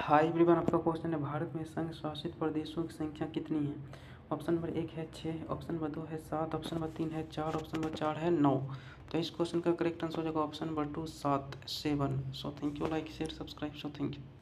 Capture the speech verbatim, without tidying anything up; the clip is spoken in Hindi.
हाय एवरीवन, आपका क्वेश्चन है भारत में संघ शासित प्रदेशों की संख्या कितनी है। ऑप्शन नंबर एक है छः, ऑप्शन नंबर दो है सात, ऑप्शन नंबर तीन है चार, ऑप्शन नंबर चार है नौ। तो इस क्वेश्चन का करेक्ट आंसर हो जाएगा ऑप्शन नंबर टू, सात, seven. So thank you, like share subscribe, so thank you.